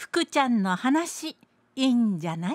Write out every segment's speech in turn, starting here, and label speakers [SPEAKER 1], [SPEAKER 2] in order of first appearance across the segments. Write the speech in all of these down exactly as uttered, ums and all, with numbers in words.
[SPEAKER 1] 福ちゃんの話いいんじゃない？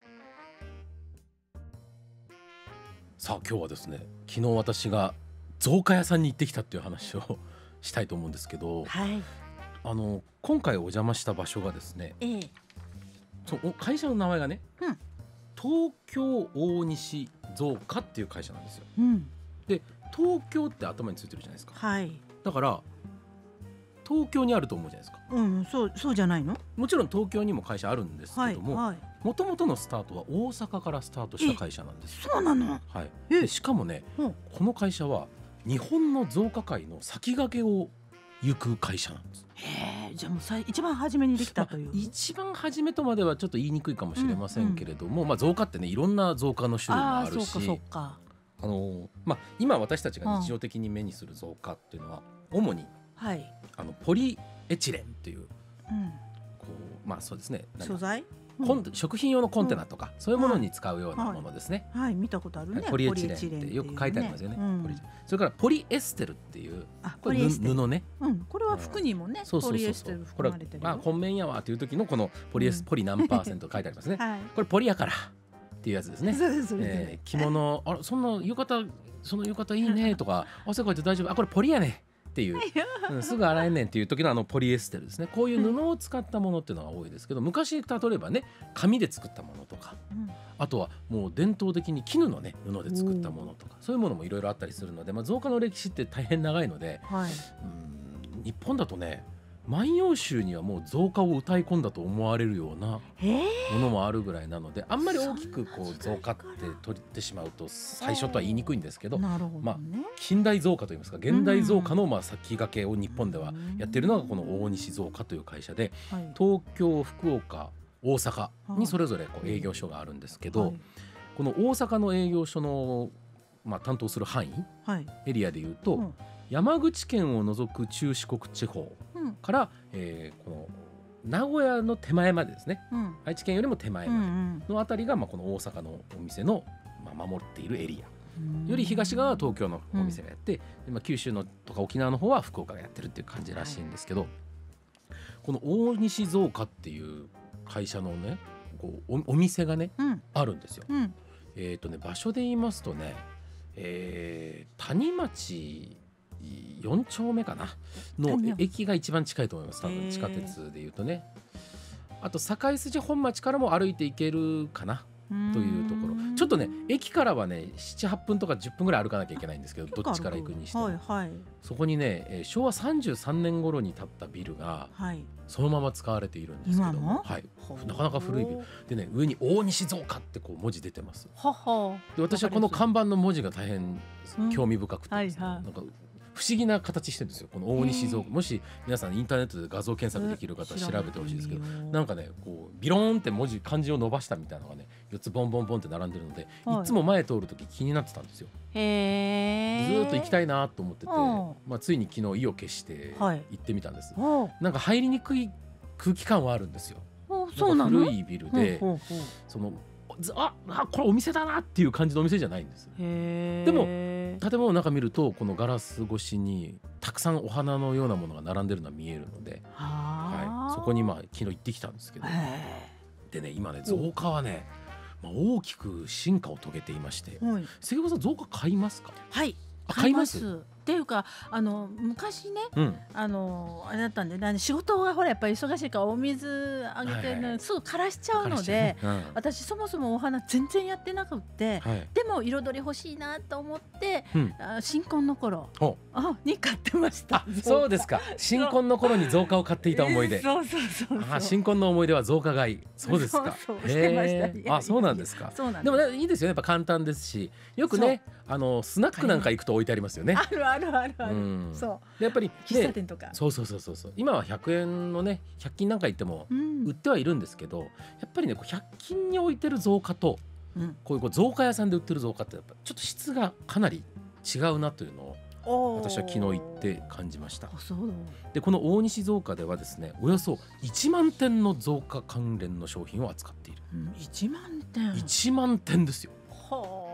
[SPEAKER 2] さあ今日はですね、昨日私が造花屋さんに行ってきたっていう話をしたいと思うんですけど、
[SPEAKER 1] はい、
[SPEAKER 2] あの今回お邪魔した場所がですね、
[SPEAKER 1] ええ、
[SPEAKER 2] その会社の名前がね、
[SPEAKER 1] うん
[SPEAKER 2] 東京大西造花っていう会社なんですよ。
[SPEAKER 1] うん
[SPEAKER 2] で東京って頭についてるじゃないですか。
[SPEAKER 1] はい
[SPEAKER 2] だから東京にあると思うじゃないですか。
[SPEAKER 1] うんそうそうじゃないの？
[SPEAKER 2] もちろん東京にも会社あるんですけども、
[SPEAKER 1] はいはい、
[SPEAKER 2] もともとのスタートは大阪からスタートした会社なんですよ。
[SPEAKER 1] そうなの？
[SPEAKER 2] はい、
[SPEAKER 1] え
[SPEAKER 2] でしかもね、
[SPEAKER 1] うん
[SPEAKER 2] この会社は日本の造花界の先駆けを行く会社なんです。
[SPEAKER 1] へえ、じゃあもうさい一番初めにできたという、
[SPEAKER 2] まあ一番初めとまではちょっと言いにくいかもしれませんけれども、うんうん、まあ、造花ってねいろんな造花の種類もあるし、
[SPEAKER 1] あーそうかそうか、
[SPEAKER 2] あのまあ、今私たちが日常的に目にする造花っていうのは主に
[SPEAKER 1] はい、
[SPEAKER 2] あのポリエチレンっていう
[SPEAKER 1] うん、
[SPEAKER 2] こうまあそうですね、なんか
[SPEAKER 1] 素材、
[SPEAKER 2] コン食品用のコンテナとか、そういうものに使うようなものですね。
[SPEAKER 1] はい、見たことあるね。
[SPEAKER 2] ポリエチレンってよく書いてありますよね。
[SPEAKER 1] うん
[SPEAKER 2] ポリそれからポリエステルっていう
[SPEAKER 1] あ
[SPEAKER 2] これ
[SPEAKER 1] ポリエステル
[SPEAKER 2] 布ね。
[SPEAKER 1] うん、これは服にもね、
[SPEAKER 2] そうそう
[SPEAKER 1] ポリ
[SPEAKER 2] そうそう。
[SPEAKER 1] エステル
[SPEAKER 2] これは
[SPEAKER 1] 含まれてるよ。
[SPEAKER 2] まあ本面やわという時のこのポリエス、
[SPEAKER 1] うん
[SPEAKER 2] ポリ何パーセント書いてありますね。
[SPEAKER 1] はい、
[SPEAKER 2] これポリやからっていうやつですね。
[SPEAKER 1] そうですそうです、
[SPEAKER 2] えー着物あらそんな浴衣その浴衣いいねとか汗かいて大丈夫あこれポリやねっていう、うん、すぐ洗えんねんっていう時のあのポリエステルですね。こういう布を使ったものっていうのが多いですけど、昔例えばね紙で作ったものとか、
[SPEAKER 1] うん
[SPEAKER 2] あとはもう伝統的に絹のね布で作ったものとか、そういうものもいろいろあったりするので、まあ、造花の歴史って大変長いので、
[SPEAKER 1] はい、
[SPEAKER 2] うん日本だとね万葉集にはもう造花を歌い込んだと思われるような
[SPEAKER 1] へえ、
[SPEAKER 2] ものもあるぐらいなので、あんまり大きくこう造
[SPEAKER 1] そんな時代
[SPEAKER 2] 花って取ってしまうと最初とは言いにくいんですけど、
[SPEAKER 1] なるほどね、
[SPEAKER 2] まあ近代造花といいますか現代造花のまあ先駆けを日本ではやっているのがこの大西造花という会社で、
[SPEAKER 1] はい、
[SPEAKER 2] 東京福岡大阪にそれぞれこう営業所があるんですけど、
[SPEAKER 1] はい
[SPEAKER 2] この大阪の営業所のまあ担当する範囲
[SPEAKER 1] はい、
[SPEAKER 2] エリアでいうと、
[SPEAKER 1] うん
[SPEAKER 2] 山口県を除く中四国地方
[SPEAKER 1] うん
[SPEAKER 2] から、えーこの名古屋の手前までですね、
[SPEAKER 1] うん
[SPEAKER 2] 愛知県よりも手前
[SPEAKER 1] うんう
[SPEAKER 2] ま
[SPEAKER 1] ん
[SPEAKER 2] でのあたりが、まあ、この大阪のお店の、まあ、守っているエリア
[SPEAKER 1] うん
[SPEAKER 2] より東側は東京のお店がやって、でまあ、九州のとか沖縄の方は福岡がやってるっていう感じらしいんですけど、この大西造花っていう会社のねこう お, お店がね
[SPEAKER 1] うん
[SPEAKER 2] あるんですよ。
[SPEAKER 1] うん
[SPEAKER 2] えーとね、場所で言いますとね、えー谷町よん丁目かなの
[SPEAKER 1] 谷町
[SPEAKER 2] 駅が一番近いと思います。多
[SPEAKER 1] へー
[SPEAKER 2] 分地下鉄でいうとね。あと堺筋本町からも歩いて行けるかなというところ。ちょっとね駅からはねななはっぷんとかじゅっぷんぐらい歩かなきゃいけないんですけど、どっちから行くにしても、
[SPEAKER 1] はいはい
[SPEAKER 2] そこにね、えー昭和さんじゅうさんねん頃に建ったビルが
[SPEAKER 1] はい、
[SPEAKER 2] そのまま使われているんですけど
[SPEAKER 1] 今も
[SPEAKER 2] はい、
[SPEAKER 1] ほう
[SPEAKER 2] なかなか古いビルでね、上に大西造花ってこう文字出てます。
[SPEAKER 1] はは、
[SPEAKER 2] で私はこの看板の文字が大変
[SPEAKER 1] うん
[SPEAKER 2] 興味深くてですね、
[SPEAKER 1] はいはい
[SPEAKER 2] なんか不思議な形してるんですよ。この大西造花、もし皆さんインターネットで画像検索できる方は調べてほしいですけど、なんかねこうビローンって文字漢字を伸ばしたみたいなのがねよっつボンボンボンって並んでるので、
[SPEAKER 1] はい
[SPEAKER 2] いつも前通るとき気になってたんですよ。
[SPEAKER 1] へえ、
[SPEAKER 2] ずーっと行きたいなと思ってて、
[SPEAKER 1] うん
[SPEAKER 2] まあ、ついに昨日意を決して
[SPEAKER 1] はい
[SPEAKER 2] 行ってみたんです。
[SPEAKER 1] おう
[SPEAKER 2] なんか入りにくい空気感はあるんですよ。
[SPEAKER 1] お、そうなの？
[SPEAKER 2] んか古いビルで、
[SPEAKER 1] ほうほうほう、
[SPEAKER 2] そのずああこれお店だなっていう感じのお店じゃないんです。
[SPEAKER 1] へえ、
[SPEAKER 2] でも建物の中見るとこのガラス越しにたくさんお花のようなものが並んでるのが見えるので、
[SPEAKER 1] は
[SPEAKER 2] はい、そこにまあ昨日行ってきたんですけど、
[SPEAKER 1] へ
[SPEAKER 2] でね今ね造花はね、まあ、大きく進化を遂げていまして
[SPEAKER 1] え、、はい
[SPEAKER 2] 関岡さん造花買いますか？
[SPEAKER 1] はい、
[SPEAKER 2] あ買います
[SPEAKER 1] っていうかあの昔ね
[SPEAKER 2] うん
[SPEAKER 1] あのあれだったんで、なんで仕事がほらやっぱり忙しいからお水あげて、
[SPEAKER 2] はいはい
[SPEAKER 1] すぐ枯らしちゃうので、
[SPEAKER 2] うん
[SPEAKER 1] 私そもそもお花全然やってなくって、
[SPEAKER 2] はい
[SPEAKER 1] でも彩り欲しいなと思って、
[SPEAKER 2] うん
[SPEAKER 1] あ新婚の頃
[SPEAKER 2] お
[SPEAKER 1] あに買ってました。
[SPEAKER 2] あそうですか。新婚の頃に造花を買っていた思い出。
[SPEAKER 1] そうそうそうそう、
[SPEAKER 2] あ新婚の思い出は造花買い。そうですか。
[SPEAKER 1] そうそうしてました
[SPEAKER 2] へー
[SPEAKER 1] いやいや
[SPEAKER 2] あそうなんですか。
[SPEAKER 1] そうなん
[SPEAKER 2] で
[SPEAKER 1] です
[SPEAKER 2] もねいいですよね。やっぱ簡単ですし、よくねあのスナックなんか行くと置いてありますよね。
[SPEAKER 1] あるあるあるある、
[SPEAKER 2] うん
[SPEAKER 1] そう
[SPEAKER 2] でやっぱり
[SPEAKER 1] 喫茶
[SPEAKER 2] ね
[SPEAKER 1] 店とか、
[SPEAKER 2] そうそうそうそうそう。今はひゃくえんのねひゃく均なんか行っても
[SPEAKER 1] うん
[SPEAKER 2] 売ってはいるんですけど、やっぱりねこうひゃく均に置いてる造花と
[SPEAKER 1] うん、
[SPEAKER 2] こういうこう造花屋さんで売ってる造花ってやっぱちょっと質がかなり違うなというのを
[SPEAKER 1] おー
[SPEAKER 2] 私は昨日行って感じました。
[SPEAKER 1] あそう
[SPEAKER 2] でこの大西造花ではですねおよそいちまんてんの造花関連の商品を扱っている。
[SPEAKER 1] うん、いちまんてん
[SPEAKER 2] いちまんてんですよ。
[SPEAKER 1] は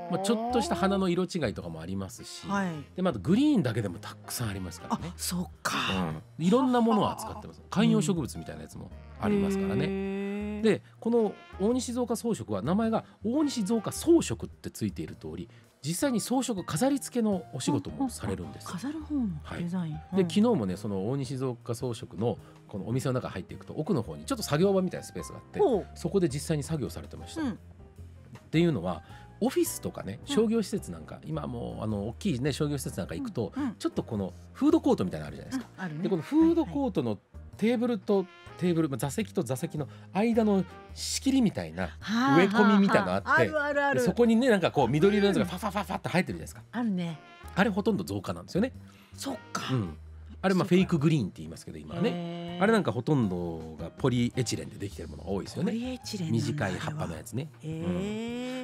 [SPEAKER 2] まあ、ちょっとした花の色違いとかもありますし、
[SPEAKER 1] はい、
[SPEAKER 2] でまたグリーンだけでもたくさんありますからね。
[SPEAKER 1] あ、そっか、
[SPEAKER 2] うん、いろんなものを扱ってます。観葉植物みたいなやつもありますからね。
[SPEAKER 1] ね。
[SPEAKER 2] でこの大西造花装飾は名前が大西造花装飾ってついている通り、実際に装飾飾り付けのお仕事もされるんです。
[SPEAKER 1] 飾る方のデザイン、
[SPEAKER 2] はい、で昨日もねその大西造花装飾のこのお店の中入っていくと奥の方にちょっと作業場みたいなスペースがあって、そこで実際に作業されてました、うん、っていうのはオフィスとかね商業施設なんか、うん、今もうあの大きいね商業施設なんか行くと、うんうん、ちょっとこのフードコートみたいなのあるじゃないですか、うんあるね、でこのフードコートのテーブルとテーブル、座席と座席の間の仕切りみたいな植え込みみたいなのあって、はあはあ、あるあるある、そこにねなんかこう緑色のやつがファファファファって生えてるじゃないですか、
[SPEAKER 1] あるね。
[SPEAKER 2] あれほとんど造花なんですよね。
[SPEAKER 1] そっか、
[SPEAKER 2] うん、あれまあフェイクグリーンって言いますけど今はね、あれなんかほとんどがポリエチレンでできてるものが多いですよね。
[SPEAKER 1] ポリエチレン
[SPEAKER 2] 短い葉っぱのやつね、
[SPEAKER 1] うん、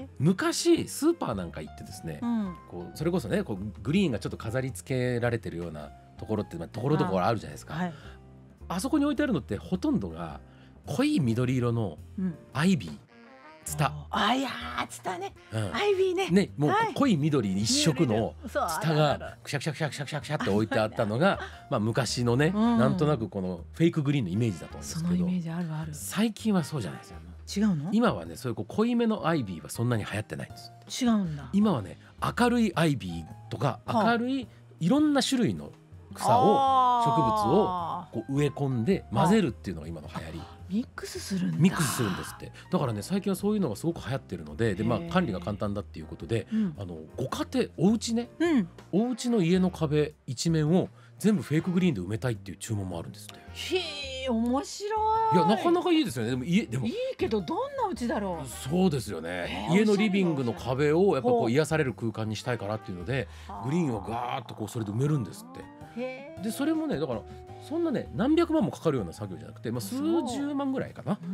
[SPEAKER 2] 昔スーパーなんか行ってですね、うん、こうそれこそねこうグリーンがちょっと飾り付けられてるようなところってところどころあるじゃないですか。 あ,、はい、あそこに置いてあるのってほとんどが濃い緑色のアイビー、ツタ、
[SPEAKER 1] あいやーツタね、うん、アイビーね
[SPEAKER 2] ね、もう濃い緑一色のツタがクシャクシャクシャクシャクシャクシャって置いてあったのがまあ昔のね、うん、なんとなくこのフェイクグリーンのイメージだと思うんですけど、
[SPEAKER 1] そのイメージあるある。
[SPEAKER 2] 最近はそうじゃないですよ。
[SPEAKER 1] 違うの？
[SPEAKER 2] 今はねそういうこう濃いめのアイビーはそんなに流行ってないんです。
[SPEAKER 1] 違うんだ。
[SPEAKER 2] 今はね明るいアイビーとか明るいいろんな種類の草を植物をこう植え込んで混ぜるっていうのが今の流行り。
[SPEAKER 1] ミックスするんだ。
[SPEAKER 2] ミックスするんですって。だからね最近はそういうのがすごく流行ってるので、でまあ管理が簡単だっていうことで、うん、あのご家庭お家ね、うん、お家の家の壁一面を全部フェイクグリーンで埋めたいっていう注文もあるんですって。
[SPEAKER 1] へえ、面白い。
[SPEAKER 2] いやなかなかいいですよね。でも家でも
[SPEAKER 1] いいけどどんな家だろう。
[SPEAKER 2] そうですよね。家のリビングの壁をやっぱこう癒される空間にしたいからっていうのでグリーンをガーッとこうそれで埋めるんですって。でそれもねだからそんなね何百万もかかるような作業じゃなくて、まあ、数十万ぐらいかな、うん、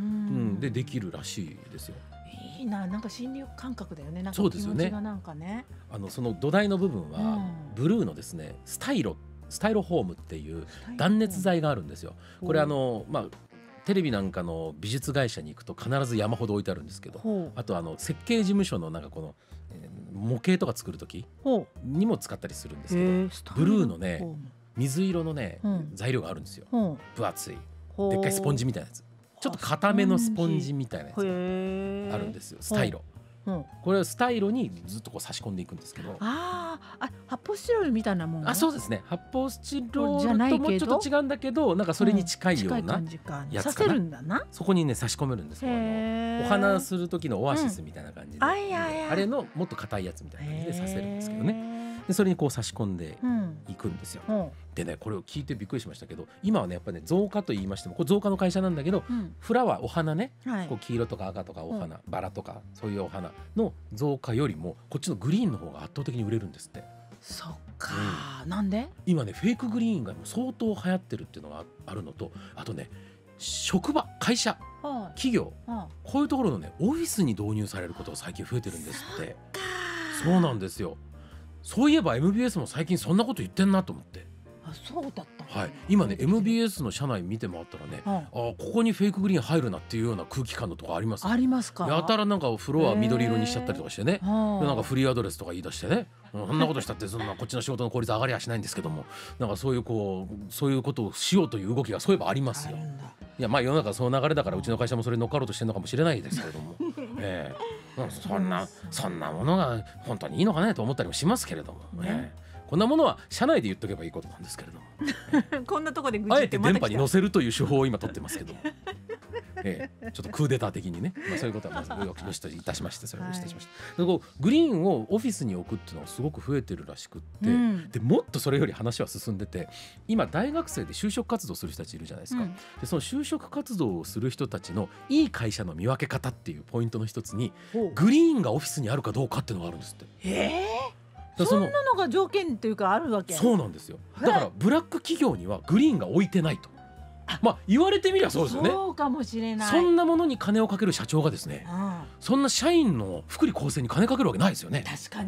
[SPEAKER 2] でできるらしいですよ。
[SPEAKER 1] いいな、なんか心理感覚だよね。なんか気持ちがなんかね、
[SPEAKER 2] あのその土台の部分はブルーのですねスタイロスタイロフォームっていう断熱材があるんですよ。これあのまあテレビなんかの美術会社に行くと必ず山ほど置いてあるんですけど、あとあの設計事務所のなんかこの、えー、模型とか作る時にも使ったりするんですけど、ブルーのね水色のね、うん、材料があるんですよ。分厚いでっかいスポンジみたいなやつ、ちょっと固めのスポンジみたいなやつがあるんですよ。スタイロ、うん、これはスタイロにずっとこう差し込んでいくんですけど、
[SPEAKER 1] ああ、発泡スチロールみたいなもん。
[SPEAKER 2] あ、そうですね。発泡スチロールともちょっと違うんだけど、なんかそれに近いようなやつかな。そこにね差し込めるんですよ。お花する時のオアシスみたいな感じで、うん、あ, いやいやあれのもっと硬いやつみたいな感じでさせるんですけどね。でそれにこう差し込んでいくんですよ、うん、でねこれを聞いてびっくりしましたけど、今はねやっぱりね造花と言いましてもこれ造花の会社なんだけど、うん、フラワーお花ね、はい、こう黄色とか赤とかお花、うん、バラとかそういうお花の造花よりもこっちのグリーンの方が圧倒的に売れるんですって。
[SPEAKER 1] そっか、うん、なんで
[SPEAKER 2] 今ねフェイクグリーンが相当流行ってるっていうのがあるのと、あとね職場会社、はあ、企業、はあ、こういうところのねオフィスに導入されることが最近増えてるんですって。そうなんですよ。そういえば エムビーエス も最近そんなこと言ってんなと思って。
[SPEAKER 1] あ、そうだった、
[SPEAKER 2] はい、今ね エムビーエス の社内見て回ったらね、うん、あここにフェイクグリーン入るなっていうような空気感のとこあります、ね、
[SPEAKER 1] ありますか。
[SPEAKER 2] やたらなんかフロア緑色にしちゃったりとかしてね、なんかフリーアドレスとか言い出してね、そんなことしたってそんなこっちの仕事の効率上がりはしないんですけども、なんかそういうこうそういうことをしようという動きがそういえばありますよ。いやまあ世の中その流れだからうちの会社もそれに乗っかろうとしてるのかもしれないですけれども、えー、そんなそんなものが本当にいいのかねと思ったりもしますけれども、ね、こんなものは社内で言っとけばいいことなんですけれども、
[SPEAKER 1] えー、こんなとこで愚痴
[SPEAKER 2] あえて電波に乗せるという手法を今取ってますけども、えー、ちょっとクーデター的にね、まあ、そういうことはまずよしといたしましてそれをしてしました、はい、こうグリーンをオフィスに置くっていうのがすごく増えてるらしくって、うん、でもっとそれより話は進んでて、今大学生で就職活動する人たちいるじゃないですか、うん、でその就職活動をする人たちのいい会社の見分け方っていうポイントの一つにグリーンがオフィスにあるかどうかっていうのがあるんですって。
[SPEAKER 1] えー、そんなのが条件というかあるわけ。
[SPEAKER 2] そうなんですよ。だからブラック企業にはグリーンが置いてないと、まあ言われてみりゃそうですよね。
[SPEAKER 1] そうかもしれない。
[SPEAKER 2] そんなものに金をかける社長がですね、うん、そんな社員の福利厚生に金かけるわけないですよね。
[SPEAKER 1] 確かに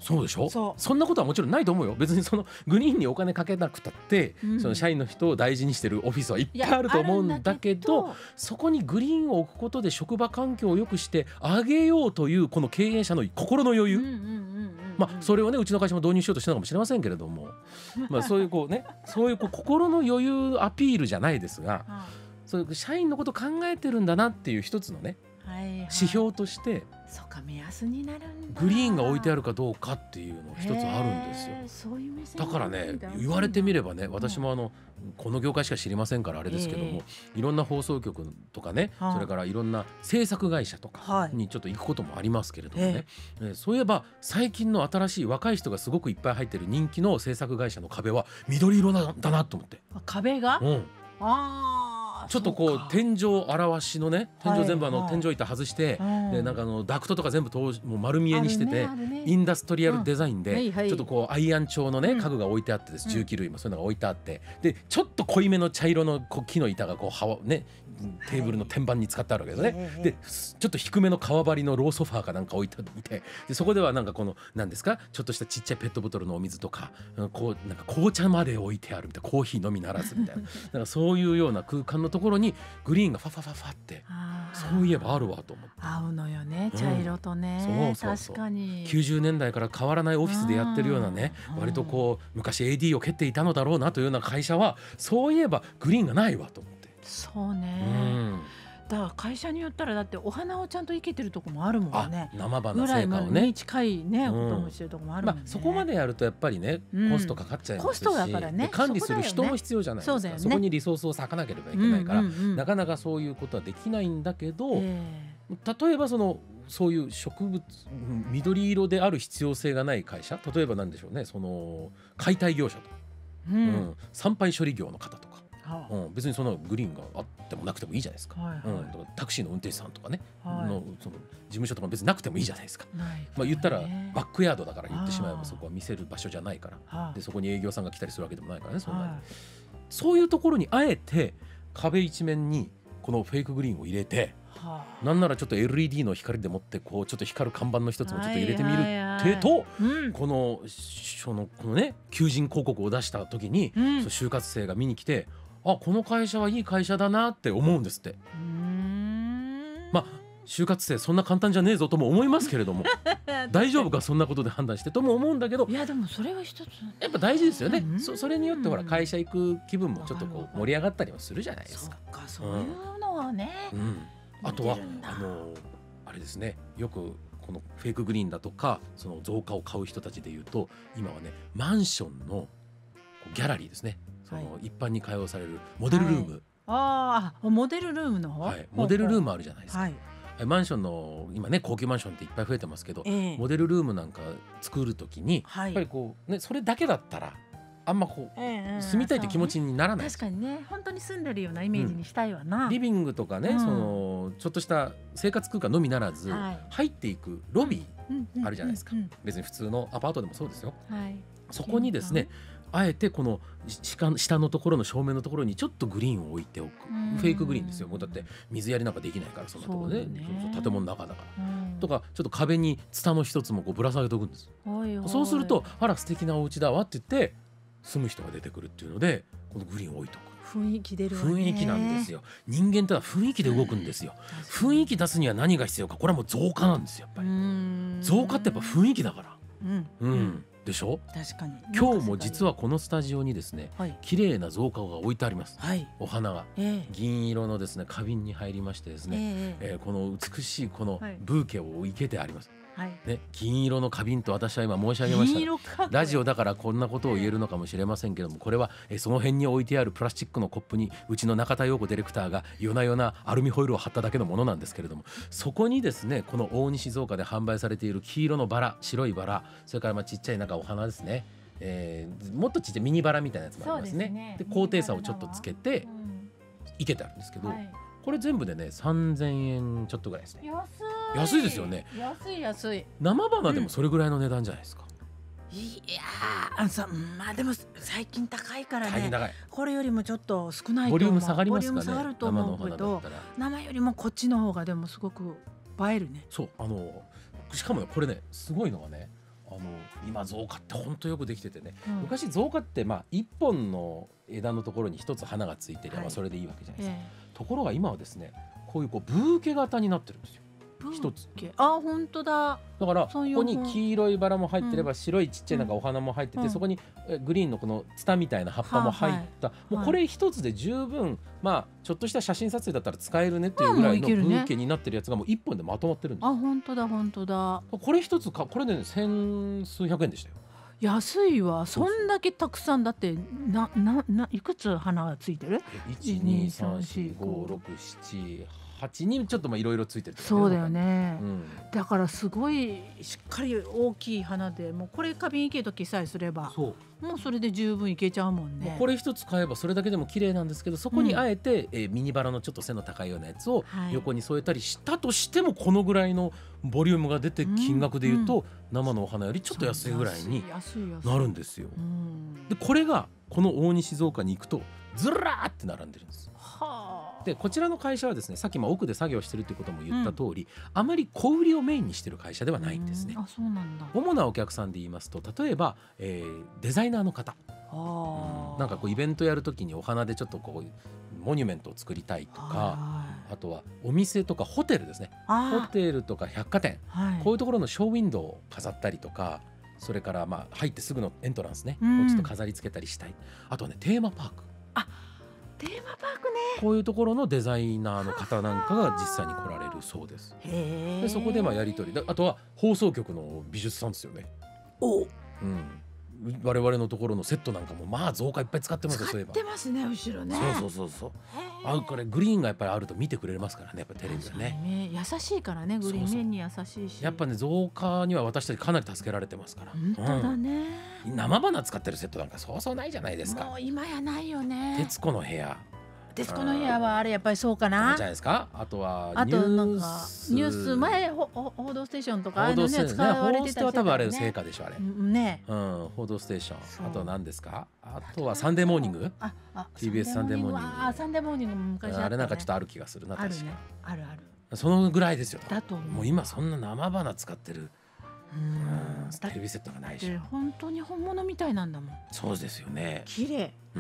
[SPEAKER 2] そうでしょ。
[SPEAKER 1] そう
[SPEAKER 2] そんなことはもちろんないと思うよ。別にそのグリーンにお金かけなくたって、
[SPEAKER 1] うん
[SPEAKER 2] その社員の人を大事にしてるオフィスはいっ
[SPEAKER 1] いや
[SPEAKER 2] ぱいあると思うんだけ
[SPEAKER 1] あるんだけ
[SPEAKER 2] ど、
[SPEAKER 1] ど
[SPEAKER 2] そこにグリーンを置くことで職場環境を良くしてあげようというこの経営者の心の余裕、
[SPEAKER 1] うんうんうんうん
[SPEAKER 2] まあ、それをねうちの会社も導入しようとしたのかもしれませんけれども、まあ、そういうこうねそういうこう心の余裕アピールじゃないですが、
[SPEAKER 1] は
[SPEAKER 2] そういう社員のことを考えてるんだなっていう一つのね
[SPEAKER 1] いはいはい、
[SPEAKER 2] 指標として
[SPEAKER 1] そうか目安になるんだ。
[SPEAKER 2] グリーンが置いてあ
[SPEAKER 1] る
[SPEAKER 2] るかどうかっていうのが一つあるんですよ。
[SPEAKER 1] そういう目線
[SPEAKER 2] だからね
[SPEAKER 1] があるんだ
[SPEAKER 2] 言われてみればね、私もあのこの業界しか知りませんからあれですけども、いろんな放送局とかね、
[SPEAKER 1] はい
[SPEAKER 2] それからいろんな制作会社とか
[SPEAKER 1] はい
[SPEAKER 2] にちょっと行くこともありますけれどもね、
[SPEAKER 1] え
[SPEAKER 2] えーそういえば最近の新しい若い人がすごくいっぱい入ってる人気の制作会社の壁は緑色なんだなと思って、
[SPEAKER 1] あ壁が、
[SPEAKER 2] うん、
[SPEAKER 1] ああ
[SPEAKER 2] ちょっとこう天井表しのね天井全部あの
[SPEAKER 1] はい
[SPEAKER 2] 天井板外して、
[SPEAKER 1] うん
[SPEAKER 2] でなんかあのダクトとか全部通しもう丸見えにしてて、
[SPEAKER 1] あるねあるね
[SPEAKER 2] インダストリアルデザイン
[SPEAKER 1] うん
[SPEAKER 2] で、
[SPEAKER 1] はいはい
[SPEAKER 2] ちょっとこうアイアン調のね
[SPEAKER 1] うん
[SPEAKER 2] 家具が置いてあってです、
[SPEAKER 1] うん
[SPEAKER 2] 重機類もそういうのが置いてあって、でちょっと濃いめの茶色のこう木の板がこうはわねテーブルの天板に使ってあるわけですね、
[SPEAKER 1] ええ
[SPEAKER 2] でちょっと低めの革張りのローソファーかなんか置いていて、でそこではなんかこの何ですかちょっとしたちっちゃいペットボトルのお水とか、うんこうなんか紅茶まで置いてあるみたいな、コーヒーのみならずみたいななんかそういうような空間のところにグリーンがファファファファって
[SPEAKER 1] あー
[SPEAKER 2] そういえばあるわと思って。
[SPEAKER 1] 合うのよね
[SPEAKER 2] うん
[SPEAKER 1] 茶色とね、
[SPEAKER 2] そうそうそう
[SPEAKER 1] 確かに
[SPEAKER 2] きゅうじゅうねんだいから変わらないオフィスでやってるようなね、
[SPEAKER 1] うん
[SPEAKER 2] 割とこう昔 エーディー を蹴っていたのだろうなというような会社はそういえばグリーンがないわと思って、
[SPEAKER 1] そうね、
[SPEAKER 2] うん
[SPEAKER 1] だから会社によったらだってお花をちゃんと生けてるとこもあるも
[SPEAKER 2] あ
[SPEAKER 1] んね、
[SPEAKER 2] 生花
[SPEAKER 1] ぐらい
[SPEAKER 2] 成果をね
[SPEAKER 1] に近いね、
[SPEAKER 2] うん
[SPEAKER 1] こともしてるとこもあるもんね、
[SPEAKER 2] まあ、そこまでやるとやっぱりね、
[SPEAKER 1] うん
[SPEAKER 2] コストかかっちゃいますし、
[SPEAKER 1] コストだからね
[SPEAKER 2] で管理する
[SPEAKER 1] そこだよね
[SPEAKER 2] 人も必要じゃないですか。
[SPEAKER 1] そうだよね
[SPEAKER 2] そこにリソースを割かなければいけないから、
[SPEAKER 1] うんうんうん
[SPEAKER 2] なかなかそういうことはできないんだけど、
[SPEAKER 1] え
[SPEAKER 2] 例えばそのそういう植物うん緑色である必要性がない会社、例えばなんでしょうね、その解体業者とか、
[SPEAKER 1] えう
[SPEAKER 2] うんん産廃処理業の方とか、
[SPEAKER 1] は
[SPEAKER 2] うん、別にそのグリーンがあってもなくてもいいじゃないですか、
[SPEAKER 1] はいはい
[SPEAKER 2] うん、だからタクシーの運転手さんとかね、
[SPEAKER 1] はい
[SPEAKER 2] のその事務所とか別になくてもいいじゃないですか。
[SPEAKER 1] ないからね
[SPEAKER 2] まあ、言ったらバックヤードだから言ってしまえ
[SPEAKER 1] あー
[SPEAKER 2] ばそこは見せる場所じゃないから、
[SPEAKER 1] はあ
[SPEAKER 2] でそこに営業さんが来たりするわけでもないからね、そんなに
[SPEAKER 1] はい
[SPEAKER 2] そういうところにあえて壁一面にこのフェイクグリーンを入れて、
[SPEAKER 1] はあ
[SPEAKER 2] なんならちょっと エルイーディー の光でもってこうちょっと光る看板の一つもちょっと入れてみる
[SPEAKER 1] はいはいはい
[SPEAKER 2] ってと、
[SPEAKER 1] うん
[SPEAKER 2] このそのこのね求人広告を出した時に、
[SPEAKER 1] うん
[SPEAKER 2] そう就活生が見に来て、あこの会社はいい会社だなって思うんですって。
[SPEAKER 1] うーん
[SPEAKER 2] まあ就活生そんな簡単じゃねえぞとも思いますけれども大丈夫かそんなことで判断してとも思うんだけど、
[SPEAKER 1] いやでもそれは一つ
[SPEAKER 2] やっぱ大事ですよね、
[SPEAKER 1] うん
[SPEAKER 2] そそれによってほら会社行く気分もちょっとこう
[SPEAKER 1] わかるわかる
[SPEAKER 2] 盛り上がったりもするじゃないで
[SPEAKER 1] そ
[SPEAKER 2] すか。
[SPEAKER 1] っかそういうのはね、
[SPEAKER 2] うん、あとは
[SPEAKER 1] 見てるんだ
[SPEAKER 2] あのあれですね、よくこのフェイクグリーンだとかその増加を買う人たちでいうと、今はねマンションのこうギャラリーですね、その一般に開放されるモデルルーム、
[SPEAKER 1] ああモデルルームの方、
[SPEAKER 2] はいモデルルームあるじゃないですか、
[SPEAKER 1] はい、
[SPEAKER 2] マンションの今ね高級マンションっていっぱい増えてますけど、
[SPEAKER 1] ええ
[SPEAKER 2] モデルルームなんか作るときに、
[SPEAKER 1] はい
[SPEAKER 2] やっぱりこうねそれだけだったらあんまこう、
[SPEAKER 1] ええ
[SPEAKER 2] 住みたいって気持ち
[SPEAKER 1] そうね
[SPEAKER 2] にならない。
[SPEAKER 1] 確かにね本当に住んでるようなイメージにしたいわな、
[SPEAKER 2] リビングとかね、
[SPEAKER 1] うん
[SPEAKER 2] そのちょっとした生活空間のみならず、
[SPEAKER 1] はい
[SPEAKER 2] 入っていくロビー、
[SPEAKER 1] うんうん
[SPEAKER 2] あるじゃないですか
[SPEAKER 1] うん
[SPEAKER 2] 別に普通のアパートでもそうですよ。
[SPEAKER 1] うんはい、
[SPEAKER 2] そこにですねあえてこの下下のところの正面のところにちょっとグリーンを置いておく、
[SPEAKER 1] うん
[SPEAKER 2] フェイクグリーンですよ。もうだって水やりなんかできないからそんなところね、
[SPEAKER 1] そうね
[SPEAKER 2] そうそう建物の中だから、
[SPEAKER 1] うん
[SPEAKER 2] とかちょっと壁にツタの一つもこうぶら下げておくんです。
[SPEAKER 1] おいおい
[SPEAKER 2] そうするとあら素敵なお家だわって言って住む人が出てくるっていうのでこのグリーンを置いとく。
[SPEAKER 1] 雰囲気出るわね
[SPEAKER 2] 雰囲気なんですよ。人間ってのは雰囲気で動くんですよ。雰囲気出すには何が必要か、これはもう増加なんですよ。やっぱり増加ってやっぱ雰囲気だから。
[SPEAKER 1] うん
[SPEAKER 2] うん、でしょ。
[SPEAKER 1] 確かに
[SPEAKER 2] 今日も実はこのスタジオにですね、
[SPEAKER 1] はい
[SPEAKER 2] 綺麗な造花が置いてあります。
[SPEAKER 1] はい
[SPEAKER 2] お花が
[SPEAKER 1] ええ
[SPEAKER 2] 銀色のですね花瓶に入りましてですね、
[SPEAKER 1] ええ
[SPEAKER 2] えーこの美しいこの
[SPEAKER 1] はい
[SPEAKER 2] ブーケを生けてあります。
[SPEAKER 1] はい
[SPEAKER 2] ね、銀色の花瓶と私は今申し上げました
[SPEAKER 1] 銀
[SPEAKER 2] が。
[SPEAKER 1] 色か
[SPEAKER 2] ラジオだからこんなことを言えるのかもしれませんけども、これはえーその辺に置いてあるプラスチックのコップにうちの中田陽子ディレクターが夜な夜なアルミホイルを貼っただけのものなんですけれども、そこにですねこの大西造花で販売されている黄色のバラ、白いバラ、それからまあちっちゃいなんかお花ですね、えーもっとちっちゃいミニバラみたいなやつもありますね。
[SPEAKER 1] そうですね
[SPEAKER 2] で高低差をちょっとつけて
[SPEAKER 1] うん
[SPEAKER 2] いけてあるんですけど、
[SPEAKER 1] はい
[SPEAKER 2] これ全部でねさんぜんえんちょっとぐらいですね。
[SPEAKER 1] 安い
[SPEAKER 2] 安いですよね。
[SPEAKER 1] 安い安い
[SPEAKER 2] 生花でもそれぐらいの値段じゃないですか。
[SPEAKER 1] いやーあのさまあでも最近高いからね
[SPEAKER 2] 大変高い。
[SPEAKER 1] これよりもちょっと少ないと思う
[SPEAKER 2] ボリューム下がりますかね。
[SPEAKER 1] ボリューム下がると
[SPEAKER 2] 生の
[SPEAKER 1] 思うけど
[SPEAKER 2] 花だったら。
[SPEAKER 1] 生よりもこっちの方がでもすごく映えるね
[SPEAKER 2] そうあのしかもねこれねすごいのがね、ああの今造花って本当よくできててね、
[SPEAKER 1] うん、
[SPEAKER 2] 昔造花ってまあ一本の枝のところに一つ花がついてればそれでいいわけじゃないですか、
[SPEAKER 1] え
[SPEAKER 2] ところが今はですねこういうこうブーケ型になってるんですよ一つ。
[SPEAKER 1] あ、本当だ。
[SPEAKER 2] だからここに黄色いバラも入ってれば、
[SPEAKER 1] うん、
[SPEAKER 2] 白いちっちゃいなんかお花も入ってて、
[SPEAKER 1] うん、
[SPEAKER 2] そこにグリーンのこのツタみたいな葉っぱも入った、はあはい、もうこれ一つで十分、まあちょっとした写真撮影だったら使えるねっていうぐらいのブーケになってるやつがもう一本でまとまってるんです。
[SPEAKER 1] あ、本当だ本当だ。
[SPEAKER 2] これ一つかこれで、ね、千数百円でしたよ。
[SPEAKER 1] 安いわ。そんだけたくさんだってななないくつ花がついてる？
[SPEAKER 2] いち、に、さん、し、ご、ろく、なな、はちにちょっとまあいろいろついてる、ね、
[SPEAKER 1] そうだよね、
[SPEAKER 2] うん、
[SPEAKER 1] だからすごいしっかり大きい花で、もうこれ花瓶生けときさえすればそうもうそれで十分いけちゃうもんね。
[SPEAKER 2] これ一つ買えばそれだけでも綺麗なんですけど、そこにあえて、うん、えー、ミニバラのちょっと背の高いようなやつを横に添えたりしたとしても、このぐらいのボリュームが出て金額でいうと、うんうん、生のお花よりちょっと安いぐらいになるんですよ。でこれがこの大西造花に行くとずらーって並んでるんです。はあ、でこちらの会社はですね、さっきまあ奥で作業してるっていうことも言った通り、うん、あまり小売りをメインにしてる会社ではないんですね。
[SPEAKER 1] あ、そうなんだ。
[SPEAKER 2] 主なお客さんで言いますと、例えば、えー、デザイナーの方、あ、うん、なんかこうイベントやるときにお花でちょっとこうモニュメントを作りたいとか、あとはお店とかホテルですね、ホテルとか百貨店、はい、こういうところのショーウィンドウを飾ったりとか、それからまあ入ってすぐのエントランスね、うん、ちょっと飾り付けたりしたい。あとはね、テーマパーク、
[SPEAKER 1] あ、テーマパークね、
[SPEAKER 2] こういうところのデザイナーの方なんかが実際に来られるそうです。へでそこでまあやり取り、あとは放送局の美術さんですよね。お、うん、我々のところのセットなんかもまあ造花いっぱい使ってますよ。そういえば
[SPEAKER 1] 使ってますね、後ろね。
[SPEAKER 2] そうそうそうそう。あ、これグリーンがやっぱりあると見てくれますからね、やっぱテレビはね。
[SPEAKER 1] 優しいからね、グリーン面に優しいし。
[SPEAKER 2] やっぱね、造花には私たちかなり助けられてますから。
[SPEAKER 1] 本当だね、
[SPEAKER 2] うん、生花使ってるセットなんかそうそうないじゃないですか。
[SPEAKER 1] もう今やないよね。
[SPEAKER 2] 徹子の部屋、
[SPEAKER 1] 徹子の部屋はあれやっぱりそうかな。
[SPEAKER 2] じゃないですか。あとは
[SPEAKER 1] あとなんかニュース前ほ報道ステーションとかあのね使われてたりしてたよね。報道ステーションは多分あれ成果でしょあれ。ね。うん、報道ステーション。あとは何ですか。あとはサンデーモーニング。あ、あ ティービーエス サンデーモーニング。あ、サンデーモーニングも昔あったね。あれなんかちょっとある気がするな、確か。あるね。あるある。そのぐらいですよ。だともう今そんな生花使ってる。うん、テレビセットがないし、本当に本物みたいなんだもん。そうですよね。綺麗。うん、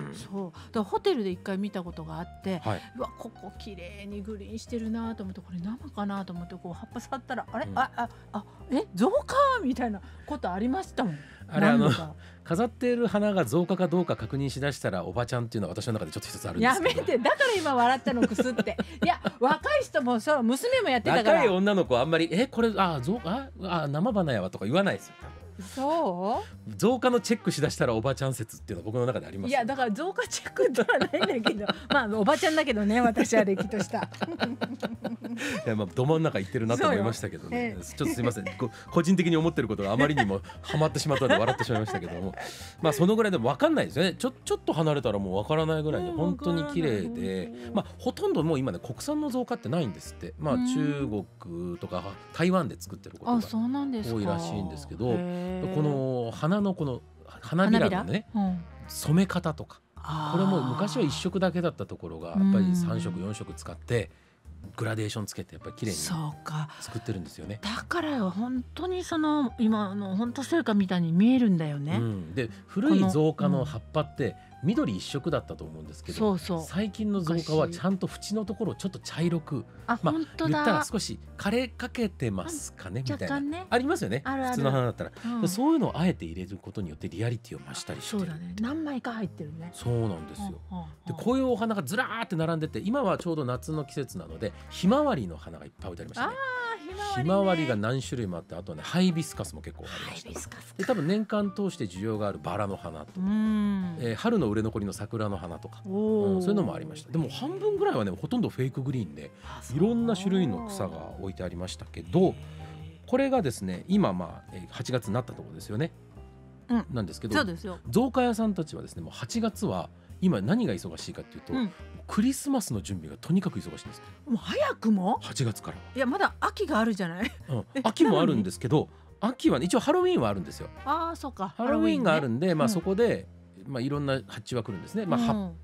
[SPEAKER 1] そうだからホテルで一回見たことがあって、はい、うわここ綺麗にグリーンしてるなと思って、これ生かなと思ってこう葉っぱ触ったらあれ、うん、あああえ造花みたいなことありましたもん。あれあの飾っている花が造花かどうか確認しだしたらおばちゃんっていうのは私の中でちょっと一つあるんですけど。やめて、だから今笑ったのくすっていや若い人もそう娘もやってたから。若い女の子はあんまりえこれあ造ああ生花やわとか言わないですよ。そう造花のチェックしだしたらおばちゃん説っていうのは僕の中であります。いやだから造花チェックではないんだけどまあおばちゃんだけどね、私はれっきとしたいやまあど真ん中行ってるなと思いましたけどね、えー、ちょっとすいません個人的に思ってることがあまりにもハマってしまったので笑ってしまいましたけどもまあそのぐらいでも分かんないですよね。ちょちょっと離れたらもう分からないぐらいで本当に綺麗で、まあほとんどもう今ね国産の造花ってないんですって。まあ中国とか台湾で作ってることが多いらしいんですけど、この花のこの花びらのね、うん、染め方とか、これも昔はいっ色だけだったところがやっぱりさん色よん色使ってグラデーションつけてやっぱり綺麗に作ってるんですよね。だから本当にその今の本当成果みたいに見えるんだよね、うん、で古い造花の葉っぱって緑一色だったと思うんですけど、そうそう最近の造花はちゃんと縁のところをちょっと茶色く、あ、まあ、言ったら少し枯れかけてますかねみたいな、ね、ありますよね。あるある普通の花だったら、うん、そういうのをあえて入れることによってリアリティを増したりしてる。そうだね、何枚か入ってるね。そうなんですよ、うんうんうん、でこういうお花がずらーって並んでて、今はちょうど夏の季節なのでひまわりの花がいっぱい置いてありましたね。ひまわりが何種類もあって、あとはねハイビスカスも結構ありました。で多分年間通して需要があるバラの花とか、えー、春の売れ残りの桜の花とか、うん、そういうのもありました。でも半分ぐらいはねほとんどフェイクグリーンでいろんな種類の草が置いてありましたけど、これがですね今まあはちがつになったところですよね、うん、なんですけど、そうですよ。造花屋さんたちはですねもうはちがつは今何が忙しいかっていうと、うん、クリスマスの準備がとにかく忙しいんです。もう早くもはちがつから。いやまだ秋があるじゃない、うん、秋もあるんですけど、秋は、ね、一応ハロウィーンはあるんですよ。ああそうか、ハロウィーンがあるんで、まあ、そこで、まあ、いろんな発注は来るんですね、まあ、葉っぱ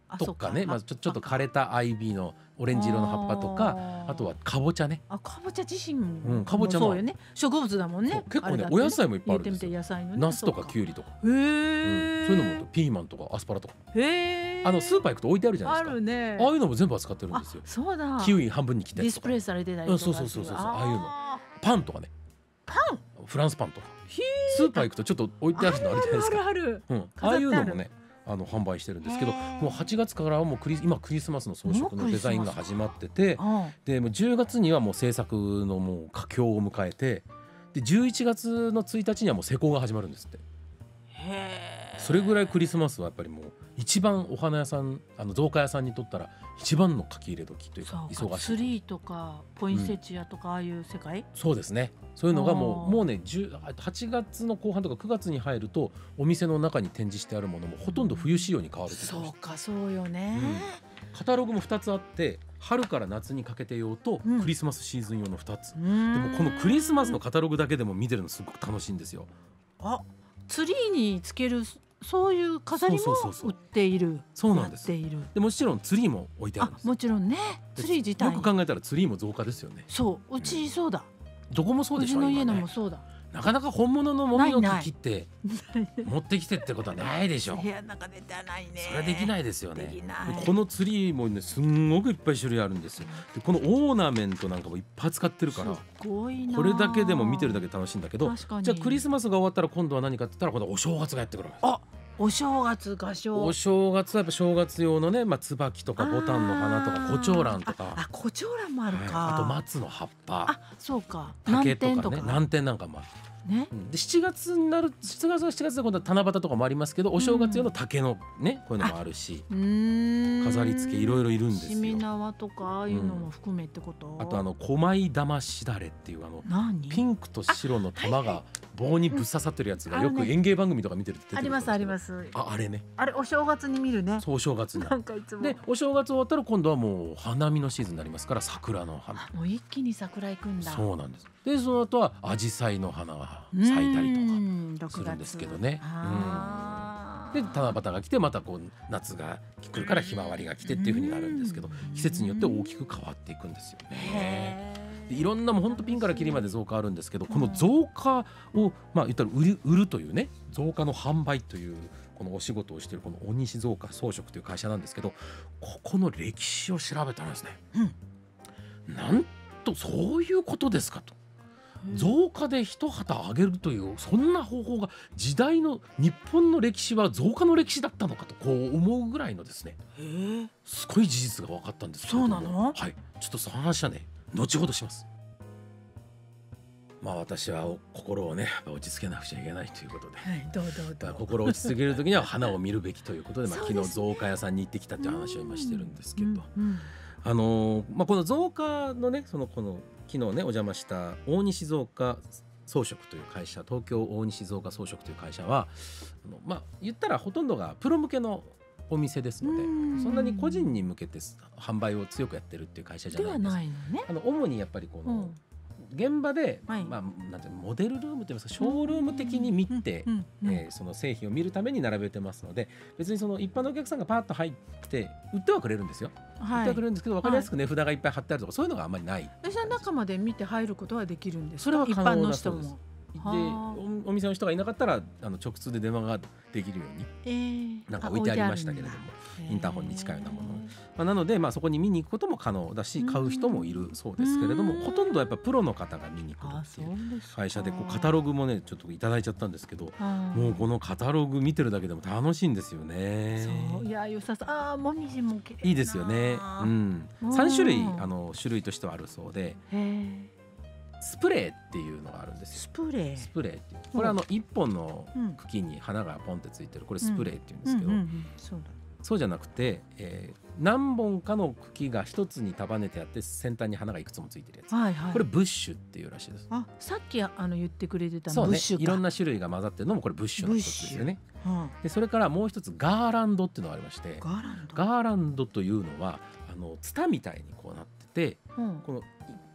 [SPEAKER 2] とかね、まあ、ちょちょっと枯れたアイビーのオレンジ色の葉っぱとか、あとはかぼちゃね。
[SPEAKER 3] あ、かぼちゃ自身も、
[SPEAKER 2] うん、かぼちゃも
[SPEAKER 3] そうよね、植物だもんね。
[SPEAKER 2] 結構ね、お野菜もいっぱいあるんですよ。
[SPEAKER 3] 野菜のね、
[SPEAKER 2] ナスとかキュウリとか、
[SPEAKER 3] へえ、
[SPEAKER 2] そういうのもピーマンとかアスパラとか、
[SPEAKER 3] へえ、
[SPEAKER 2] あのスーパー行くと置いてあるじゃないですか。
[SPEAKER 3] あるね。
[SPEAKER 2] ああいうのも全部扱ってるんですよ。
[SPEAKER 3] そうだ。
[SPEAKER 2] キウイ半分に切ったやつとか、
[SPEAKER 3] ディスプレイされてたりとか。
[SPEAKER 2] そうそうそうそう、ああいうの、パンとかね。
[SPEAKER 3] パン、
[SPEAKER 2] フランスパンとか、スーパー行くとちょっと置いてあるのあるじゃないですか。
[SPEAKER 3] あるあるある、
[SPEAKER 2] ああいうのもね、あの販売してるんですけど、もうはちがつからはもうクリ今クリスマスの装飾のデザインが始まってて、でもうじゅうがつにはもう制作のもう佳境を迎えて、でじゅういちがつのついたちにはもう施工が始まるんですって。へー、それぐらいクリスマスはやっぱりもう一番お花屋さん、あの造花屋さんにとったら一番の書き入れ時というか、忙しい。
[SPEAKER 3] ツリーとかポインセチアとか、ああいう世界、
[SPEAKER 2] そうですね。そういうのがもうもうね、はちがつの後半とかくがつに入るとお店の中に展示してあるものもほとんど冬仕様に変わるって言ってました。
[SPEAKER 3] そうか、そうよね、
[SPEAKER 2] うん、カタログもふたつあって、春から夏にかけて用とクリスマスシーズン用のふたつ、うん、でもこのクリスマスのカタログだけでも見てるのすごく楽しいんですよ。
[SPEAKER 3] あ、ツリーにつけるそういう飾りも売っている。
[SPEAKER 2] そうなんです。でもちろんツリーも置いてあるんです。
[SPEAKER 3] もちろんね、ツリー自体
[SPEAKER 2] よく考えたらツリーも造花ですよね。
[SPEAKER 3] そう、うちそうだ、
[SPEAKER 2] うん、どこもそうでしょ。
[SPEAKER 3] うちの家のもそうだ。
[SPEAKER 2] なかなか本物のもみの木切って持ってきてってことはないでしょ。
[SPEAKER 3] 部屋の中でないね。
[SPEAKER 2] それはできないですよね。このツリーもね、すんごくいっぱい種類あるんですよ。でこのオーナメントなんかもいっぱい使ってるから、
[SPEAKER 3] すごいな。
[SPEAKER 2] これだけでも見てるだけ楽しいんだけど、じゃあクリスマスが終わったら今度は何かって言ったら、今度はお正月がやってくるわけです。
[SPEAKER 3] あ、お正月、合唱。
[SPEAKER 2] お正月はやっぱ正月用のね、まあ、椿とかボタンの花とかコチョウランとか、
[SPEAKER 3] あ、コチョウランもあるか、
[SPEAKER 2] はい、あと松の葉っぱ、
[SPEAKER 3] あ、そうか、
[SPEAKER 2] 竹とかね、南天なんかもある。
[SPEAKER 3] ね、
[SPEAKER 2] でしちがつになる、しちがつはしちがつで今度は七夕とかもありますけど、お正月用の竹のね、こういうのもあるし、
[SPEAKER 3] うーん、
[SPEAKER 2] 飾り付けいろいろいるんですよ。
[SPEAKER 3] しめ縄とかああいうのも含めってこと、
[SPEAKER 2] うん、あとあの狛井玉しだれっていうあのピンクと白の玉が棒にぶっ刺さってるやつがよく演芸番組とか見てると出てくる。
[SPEAKER 3] ありますあります。
[SPEAKER 2] あ、あれね、
[SPEAKER 3] あれお正月に見るね。
[SPEAKER 2] そう、お正月に
[SPEAKER 3] なんかいつも
[SPEAKER 2] で、お正月終わったら今度はもう花見のシーズンになりますから、桜の花、
[SPEAKER 3] もう一気に桜行くんだ。
[SPEAKER 2] そうなんです。でその後はアジサイの花が咲いたりとかするんですけどね。うん、で七夕が来て、またこう夏が来るからひまわりが来てっていう風になるんですけど、季節によって大きく変わっていくんですよね。でいろんなもうほんとピンからキリまで造花あるんですけど、この造花をまあ言ったら売る、売るというね、造花の販売というこのお仕事をしているこの大西造花装飾という会社なんですけど、ここの歴史を調べたらですね、うん、なんとそういうことですかと。造花で一旗あげるというそんな方法が、時代の日本の歴史は造花の歴史だったのかとこう思うぐらいのですね、すごい事実が分かったんですけど。
[SPEAKER 3] そうなの？
[SPEAKER 2] はい、ちょっとその話はね後ほどします。まあ私は心をね落ち着けなくちゃいけないということで、
[SPEAKER 3] はい、どうどうどう、
[SPEAKER 2] 心を落ち着ける時には花を見るべきということで、まあ、昨日造花屋さんに行ってきたっていう話を今してるんですけど、うんうん、あのーまあ、この造花のね、そのこの昨日ねお邪魔した大西造花装飾という会社、東京大西造花装飾という会社はあの、まあ、言ったらほとんどがプロ向けのお店ですので、そんなに個人に向けて販売を強くやってるっていう会社じゃないんです。
[SPEAKER 3] ではないのね。
[SPEAKER 2] あの主にやっぱりこの、うん現場で、はい、まあ、なんていうのモデルルームといいますか、ショールーム的に見て、えー、その製品を見るために並べてますので、別にその一般のお客さんがパッと入って売ってはくれるんですよ、はい、売ってはくれるんですけど、分かりやすく値札がいっぱい貼ってあるとか、そういうのがあんまりない。
[SPEAKER 3] その中まで見て入ることはできるんですか？
[SPEAKER 2] それは可能だそうです。
[SPEAKER 3] 一般の人も
[SPEAKER 2] で お, お店の人がいなかったらあの直通で電話ができるように、えー、なんか置いてありましたけれども、インターホンに近いようなもの、まあ、なので、まあ、そこに見に行くことも可能だし、買う人もいるそうですけれども、ほとんどやっぱプロの方が見に来るっていう会社で、こうカタログもねちょっといただいちゃったんですけど、もうこのカタログ見てるだけでも楽しいんですよね。
[SPEAKER 3] そう、いや良さそう。あ、もみじも綺麗な、
[SPEAKER 2] いいですよね、うん、さん種類あの種類としてはあるそうで、スプレーっていうのがあるんですよ。
[SPEAKER 3] スプレー
[SPEAKER 2] スプレーっていう、これはあの一本の茎に花がポンってついてる、これスプレーっていうんですけど、そうじゃなくて、えー、何本かの茎が一つに束ねてあって先端に花がいくつもついてるやつ、はいはい、これブッシュっていうらしいです。
[SPEAKER 3] あ、さっきあの言ってくれてたの、
[SPEAKER 2] そうね、
[SPEAKER 3] ブッシュか、
[SPEAKER 2] いろんな種類が混ざってるのもこれブッシュの一つですよね。でそれからもう一つガーランドっていうのがありまして、
[SPEAKER 3] ガーランド、
[SPEAKER 2] ガーランドというのはあのツタみたいにこうなってて、うん、この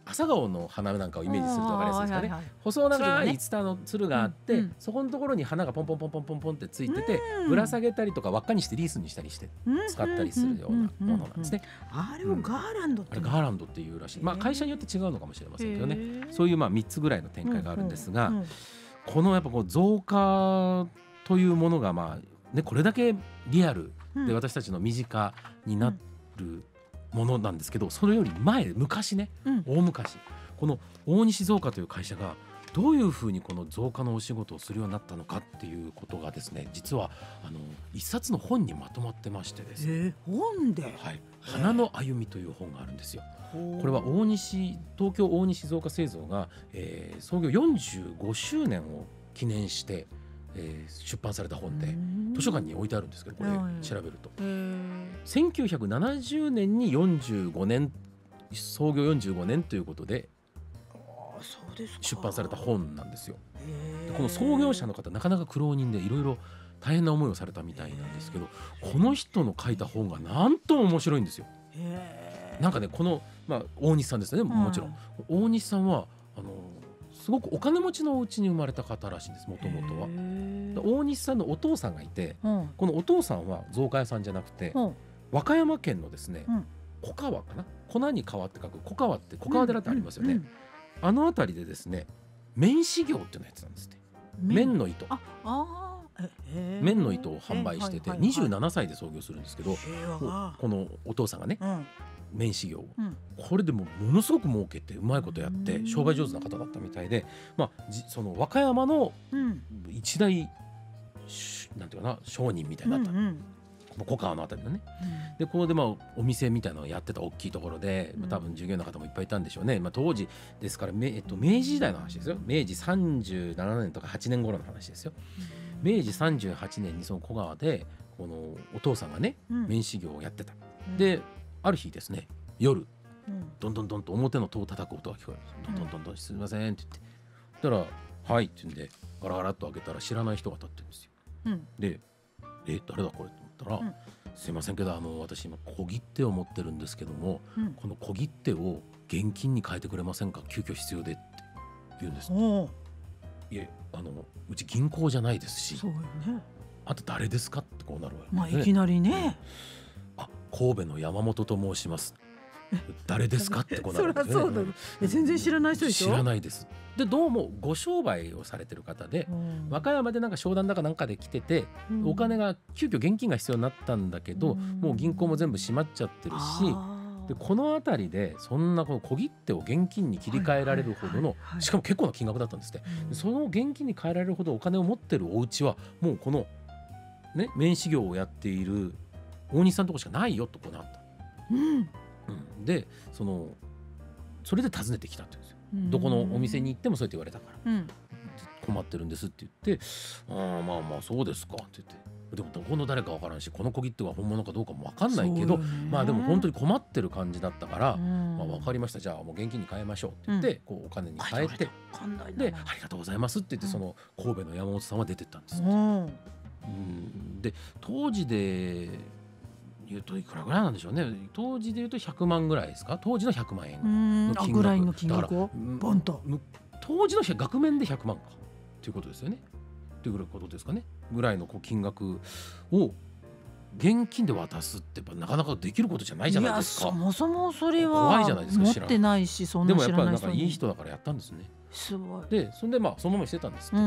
[SPEAKER 2] 朝顔の花なんかをイメージすると分かりやすいですかね、はいはい、細長いツタのつるがあって、うんうん、そこのところに花がポンポンポンポンポンポンってついてて、うん、ぶら下げたりとか輪っかにしてリースにしたりして使ったりするようなものなんですね。
[SPEAKER 3] あれをガーランドって、
[SPEAKER 2] うん、あれガーランドっていうらしい、まあ、会社によって違うのかもしれませんけどね、そういうまあみっつぐらいの展開があるんですが、うんうんうん、このやっぱこう造花というものがまあ、ね、これだけリアルで私たちの身近になるものなんですけど、それより前昔ね、うん、大昔この大西造花という会社がどういうふうにこの造花のお仕事をするようになったのかっていうことがですね、実はあの一冊の本にまとまってましてですね、え
[SPEAKER 3] ー、本で、
[SPEAKER 2] はい、花の歩みという本があるんですよ。これは大西東京大西造花製造が、えー、創業よんじゅうごしゅうねんを記念して、えー、出版された本で図書館に置いてあるんですけど、これ調べるとせんきゅうひゃくななじゅうねんによんじゅうごねん創業よんじゅうごねんということで出版された本なんですよ。でこの創業者の方なかなか苦労人でいろいろ大変な思いをされたみたいなんですけど、この人の書いた本がなんと面白いんですよ。なんかねこの、まあ、大西さんですね、もちろん、うん、大西さんはあのすごくお金持ちのお家に生まれた方らしいんです、もともとは。大西さんのお父さんがいて、うん、このお父さんは造花屋さんじゃなくて、うん、和歌山県のですね、うん、小川かな、粉に川って書く小川って小川寺ってありますよね、うんうんうん、あの辺りでですね綿糸業っていうのをやってたんですって。綿の糸、ああ綿の糸を販売しててにじゅうななさいで創業するんですけど、このお父さんがね、うん綿糸業、うん、これでもものすごく儲けてうまいことやって商売上手な方だったみたいで、まあ、その和歌山の一大、うん、なんていうかな商人みたいになった、うんうん、小川のあたりのね、うん、でここでまあお店みたいなのをやってた大きいところで、うん、多分従業員の方もいっぱいいたんでしょうね、まあ、当時ですから、えっと、明治時代の話ですよ。明治さんじゅうななねんとかはちねん頃の話ですよ、うん、明治さんじゅうはちねんにその小川でこのお父さんがね、うん、綿糸業をやってた、うん、である日ですね夜、うん、どんどんどんと表の戸を叩く音が聞こえる。どんどんどんどんすみませんって言ってそしたらはいって言うんでガラガラっと開けたら知らない人が立ってるんですよ、うん、でえ誰だこれと思ったら、うん、すいませんけどあの私今小切手を持ってるんですけども、うん、この小切手を現金に変えてくれませんか、急遽必要でって言うんです。いえあのうち銀行じゃないですし、そうよね、あと誰ですかってこうなるわけですね。
[SPEAKER 3] まあいきなりね、
[SPEAKER 2] あ神戸の山本と申します誰ですかってこうなるんですね。
[SPEAKER 3] そりゃそうだ、全然知らない人でしょ。
[SPEAKER 2] 知らないです。でどうもご商売をされてる方で、うん、和歌山でなんか商談だかなんかで来てて、うん、お金が急遽現金が必要になったんだけど、うん、もう銀行も全部閉まっちゃってるし、でこの辺りでそんなこの小切手を現金に切り替えられるほどの、はいはいはいはい、しかも結構な金額だったんですって、うん、その現金に変えられるほどお金を持ってるお家はもうこのね綿糸業をやっている大西さんのとこしかないよとこうなった、うんうん、でそのそれで訪ねてきたって言うんですよ。どこのお店に行ってもそうやって言われたから、うん、困ってるんですって言って、ああまあまあそうですかって言って、でもどこの誰か分からんしこの小切手が本物かどうかも分かんないけど、まあでも本当に困ってる感じだったから、まあ、分かりましたじゃあもう現金に変えましょうって言って、うん、こうお金に変えて、でありがとうございますって言って、その神戸の山本さんは出てったんですって、うん、で当時で言うといくらぐらいなんでしょうね。当時で言うとひゃくまんぐらいですか。当時のひゃくまんえんの金額
[SPEAKER 3] ぐらいの金額をボンと
[SPEAKER 2] 当時の額面でひゃくまんかということですよね。ということですかね。ぐらいのこう金額を現金で渡すってやっぱなかなかできることじゃないじゃないですか。
[SPEAKER 3] いやそもそもそれは持ってないし、そんな知らない人に。
[SPEAKER 2] でもやっぱりなんかいい人だからやったんですね。
[SPEAKER 3] すごい。
[SPEAKER 2] でそんでまあそのまましてたんですって、うん、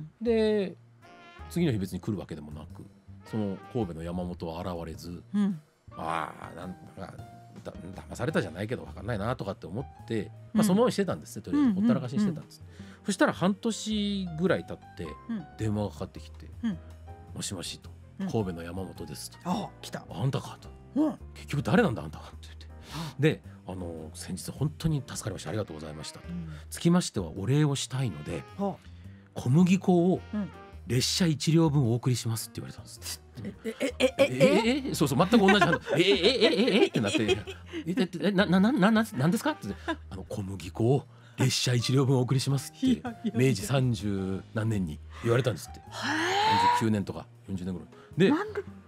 [SPEAKER 2] で次の日別に来るわけでもなく、その神戸の山本は現れず、うん、ああなんかだ騙されたじゃないけど分かんないなとかって思って、まあ、そのまましてたんですね、とりあえずほったらかしにしてたんです、うんうんうん、そしたら半年ぐらい経って電話がかかってきて、うん、もしもしと、神戸の山本ですと、うん、あ来たあんたかと、うん、結局誰なんだあんたはって言って、であの先日本当に助かりましたありがとうございましたと、うん、つきましてはお礼をしたいので、小麦粉を、うん列車一両分お送りしますって言われたんです。ええええええそうそう全く同じ話。ええええええってなって、えなななななんですかって、あの小麦粉を列車一両分お送りしますって明治三十何年に言われたんですって。さんじゅうきゅうねんとかよんじゅうねん頃で、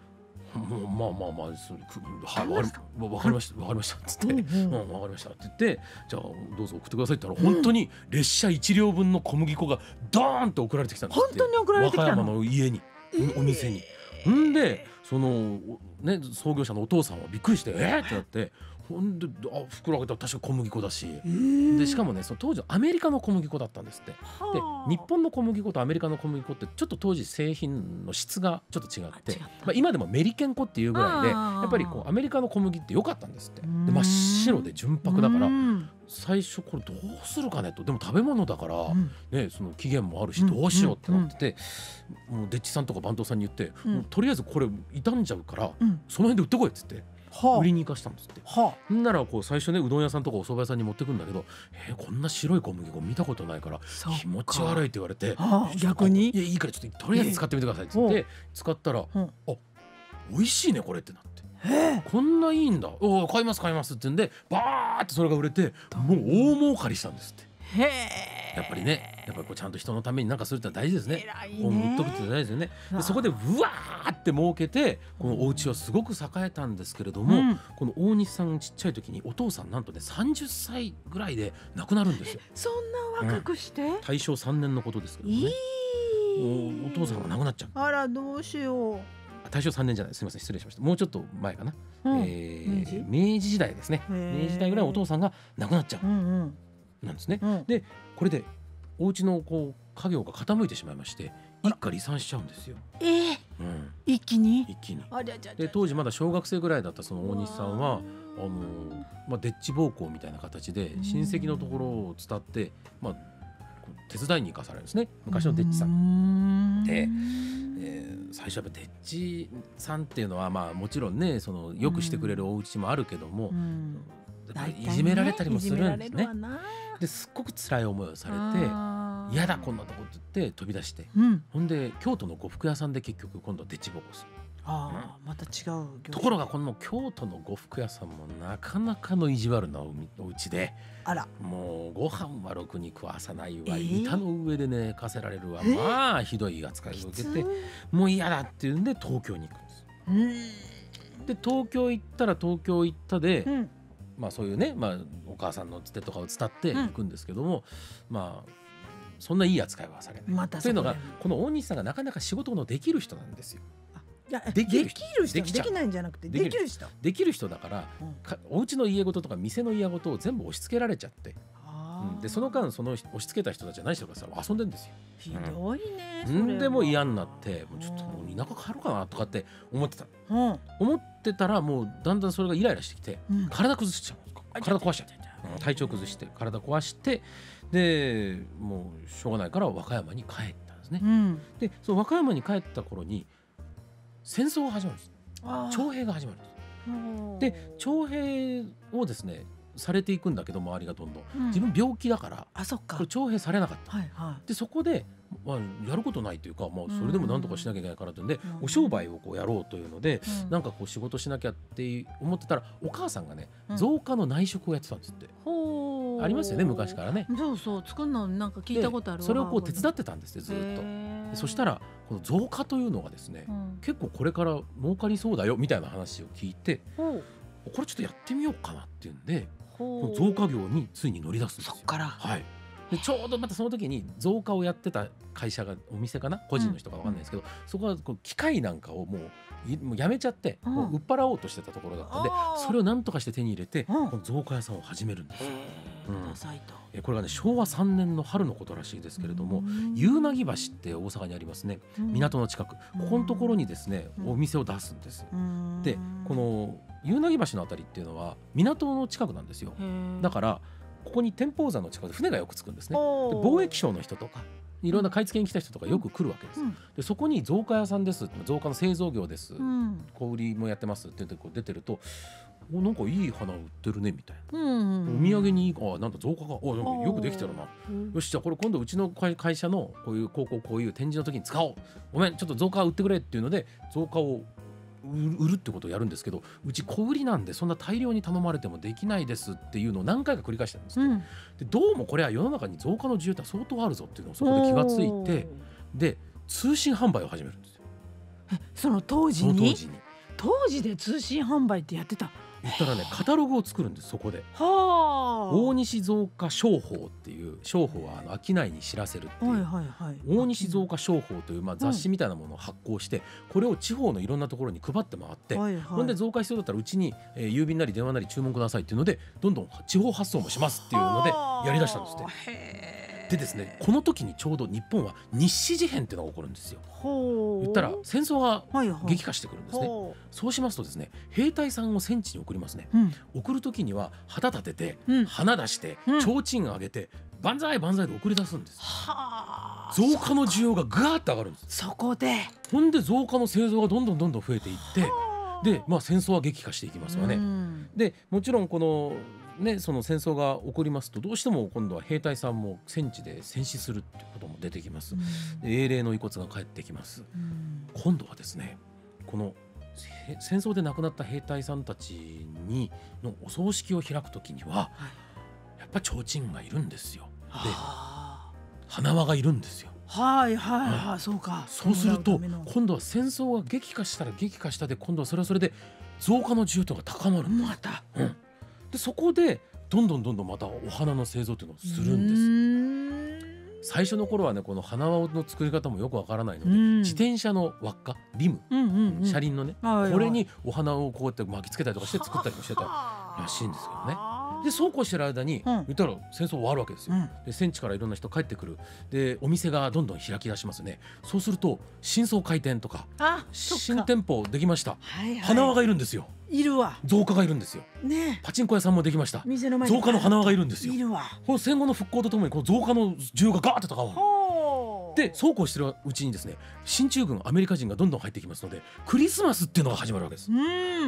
[SPEAKER 2] もうまあまあまあそれはいわかりわかりましたわかりましたっつって、うんうん、わかりましたって言ってじゃあどうぞ送ってくださいって言ったら、うん、本当に列車いち両分の小麦粉がドーンと送られてきたんですって。
[SPEAKER 3] 本当に送られてきたの？
[SPEAKER 2] 和歌山の家に、えー、お店に。んでそのね創業者のお父さんはびっくりしてえーってなって。ほんであ袋開けたら確か小麦粉だし、えー、でしかもねその当時アメリカの小麦粉だったんですって。で日本の小麦粉とアメリカの小麦粉ってちょっと当時製品の質がちょっと違って、まあ、今でもメリケン粉っていうぐらいでやっぱりこうアメリカの小麦って良かったんですって。で真っ白で純白だから最初これどうするかねと。でも食べ物だから、うんね、その期限もあるしどうしようってなってて、うんうん、もうデッチさんとか番頭さんに言って、うん、もうとりあえずこれ傷んじゃうから、うん、その辺で売ってこいっつって。はあ、売りに行かしたんですって。はあ、ならこう最初ねうどん屋さんとかお蕎麦屋さんに持ってくんだけど、えー、こんな白い小麦粉見たことないから気持ち悪いって言われて、
[SPEAKER 3] はあ、逆に
[SPEAKER 2] いやいいからちょっととりあえず使ってみてくださいって言って、えー、使ったら、うん、あ美味しいねこれってなって、えー、こんないいんだお買います買いますって言うんでバーってそれが売れてもう大儲かりしたんですって。へーやっぱりねやっぱりこうちゃんと人のために何かするってのは大事ですね。
[SPEAKER 3] 偉いね。
[SPEAKER 2] こう売っとくって大事ですよね。でそこでうわーって儲けてこのお家はすごく栄えたんですけれども、うん、この大西さんちっちゃい時にお父さんなんとねさんじゅっさいぐらいで亡くなるんですよ。
[SPEAKER 3] そんな若くして、うん、
[SPEAKER 2] 大正さんねんのことですけどね、お, お父さんが亡くなっちゃう。
[SPEAKER 3] あらどうしよう。
[SPEAKER 2] 大正さんねんじゃないすみません失礼しました。もうちょっと前かな、うん、えー、明治明治時代ですね。明治時代ぐらいお父さんが亡くなっちゃう、うんうんなんですね、うん、でこれでお家のこう家業が傾いてしまいまして一家離散しちゃうんですよ。
[SPEAKER 3] えーうん、一気に
[SPEAKER 2] 一気にで当時まだ小学生ぐらいだったその大西さんはあの、まあ、デッチ奉公みたいな形で親戚のところを伝って、まあ、手伝いに行かされるんですね昔のデッチさんで、えー、最初やっぱデッチさんっていうのは、まあ、もちろんねそのよくしてくれるお家もあるけどもいじめられたりもするんですね。ですっごく辛い思いをされて嫌だこんなとこって言って飛び出して、うん、ほんで京都の呉服屋さんで結局今度はデッチ奉公する。
[SPEAKER 3] あ、うん、また違う
[SPEAKER 2] ところがこの京都の呉服屋さんもなかなかの意地悪なお家で
[SPEAKER 3] あら
[SPEAKER 2] もうご飯はろくに食わさないわ、えー、板の上で寝かせられるわ、えー、まあひどい扱いを受けてもう嫌だっていうんで東京に行くんです。うん、で東京行ったら東京行ったで、うんまあ、そういうね、まあ、お母さんのつてとかを伝っていくんですけども、うん、まあそんないい扱いはされない、ま、というのがこの大西さんがなかなか仕事のできる人なんですよ。
[SPEAKER 3] いやできる人できできないんじゃなくてできる人
[SPEAKER 2] できる人だから、うん、かお家の家事とか店の家事を全部押し付けられちゃって、うん、でその間その押し付けた人たちは何してるかさ遊んでるんですよ。
[SPEAKER 3] ひどいね、
[SPEAKER 2] うん、それでも嫌になってもうちょっともう田舎帰ろうかなとかって思ってた、うん、思ってたらもうだんだんそれがイライラしてきて、うん、体崩しちゃう体壊しちゃって体調崩して体壊してでもうしょうがないから和歌山に帰ったんですね。うん、でその和歌山に帰った頃に戦争が始まるんです。徴兵が始まるんです。で徴兵をですねされていくんだけど周りがどんどん、うん、自分病気だから
[SPEAKER 3] あそっか
[SPEAKER 2] これ徴兵されなかった、はいはい、でそこで、まあ、やることないというか、まあ、それでも何とかしなきゃいけないからというんで、うん、お商売をこうやろうというので、うん、なんかこう仕事しなきゃって思ってたらお母さんがね造花の内職をやってたんですって、うん、ありますよね昔からね。
[SPEAKER 3] そうそう作るのなんか聞いたことあるわ。
[SPEAKER 2] それをこう手伝ってたんですってずっと。でそしたらこの造花というのがですね、うん、結構これから儲かりそうだよみたいな話を聞いてこれちょっとやってみようかなっていうんでこの造花業についに乗り出すんですよ。
[SPEAKER 3] そっから、
[SPEAKER 2] はい、でちょうどまたその時に造花をやってた会社がお店かな個人の人か分かんないですけど、うん、そこはこう機械なんかをもうもうやめちゃって、うん、もう売っ払おうとしてたところだったんでそれを何とかして手に入れて、うん、この造花屋さんを始めるんですよ。うん、これがねしょうわさんねんの春のことらしいですけれども夕凪橋って大阪にありますね、港の近くここのところにですねお店を出すんです。でこの夕凪橋のあたりっていうのは港の近くなんですよ。だからここに天保山の近くで船がよく着くんですね。で貿易商の人とかいろんな買い付けに来た人とかよく来るわけです、うん、でそこに造花屋さんです造花の製造業です、うん、小売りもやってますって言ってこう出てるとおなんかいい花売ってるねみたいな、うんうん、お土産にあなんか造花がおなんかよくできてるな、うん、よしじゃあこれ今度うちの会社のこういうこうこうこういう展示の時に使おうごめんちょっと造花売ってくれっていうので造花を売るってことをやるんですけどうち小売りなんでそんな大量に頼まれてもできないですっていうのを何回か繰り返してるんです、うん、でどうもこれは世の中に造花の需要って相当あるぞっていうのをそこで気がついてで通信販売を始めるんですよ。
[SPEAKER 3] その当時に
[SPEAKER 2] その当時に
[SPEAKER 3] 当時で通信販売ってやってた。
[SPEAKER 2] 言ったらね、カタログを作るんです。そこで
[SPEAKER 3] は
[SPEAKER 2] 大西造花商法っていう、商法はあの商いに知らせるっていう、
[SPEAKER 3] はいはいはい、
[SPEAKER 2] 大西造花商法というまあ雑誌みたいなものを発行して、これを地方のいろんなところに配って回って、
[SPEAKER 3] はいはい、
[SPEAKER 2] ほんで造花必要だったらうちに、えー、郵便なり電話なり注文くださいっていうので、どんどん地方発送もしますっていうのでやりだしたんですって。でですね、この時にちょうど日本は日誌事変っていうのが起こるんですよ。言ったら戦争が激化してくるんですね。はいはい、そうしますとですね、兵隊さんを戦地に送りますね。うん、送る時には旗立てて、うん、花出して、うん、提灯上げて万歳万歳で送り出すんです。は増加の需要がガーッと上がるんです。
[SPEAKER 3] そこで
[SPEAKER 2] ほんで増加の製造がどんどんどんどん増えていって、で、まあ、戦争は激化していきますよね。うん、でもちろんこのね、その戦争が起こりますと、どうしても今度は兵隊さんも戦地で戦死するっていうことも出てきます。うん、で英霊の遺骨が帰ってきます。うん、今度はですね、この戦争で亡くなった兵隊さんたちにのお葬式を開くときには、はい、やっぱ提灯がいるんですよ。で、花輪がいるんですよ。
[SPEAKER 3] はいはいはい、はい、そうか。
[SPEAKER 2] そうすると今度は戦争が激化したら激化したで、今度はそれはそれで増加の需要というのが高まるんです。
[SPEAKER 3] また、
[SPEAKER 2] うん、でそこでどんどんどんどんまたお花の製造というのをするんです。最初の頃はね、この花輪の作り方もよくわからないので、自転車の輪っかリム、うんうんうん、車輪のね、はいはい、これにお花をこうやって巻きつけたりとかして作ったりもしてたらしいんですけどね。でそうこうしてる間に、うん、言ったら戦争終わるわけですよ。うん、で戦地からいろんな人帰ってくる。でお店がどんどん開き出しますね。そうすると新装開店とか新店舗できました、はいはい、花輪がいるんですよ。
[SPEAKER 3] いるわ。
[SPEAKER 2] 造花がいるんですよ。
[SPEAKER 3] ね、
[SPEAKER 2] パチンコ屋さんもできました。
[SPEAKER 3] 店の前
[SPEAKER 2] 造花の花輪がいるんですよ。
[SPEAKER 3] いるわ。
[SPEAKER 2] この戦後の復興とともにこの造花の需要がガーッと高まる。でそうこうしてるうちにですね、進駐軍アメリカ人がどんどん入ってきますので、クリスマスっていうのが始まるわけです。うん、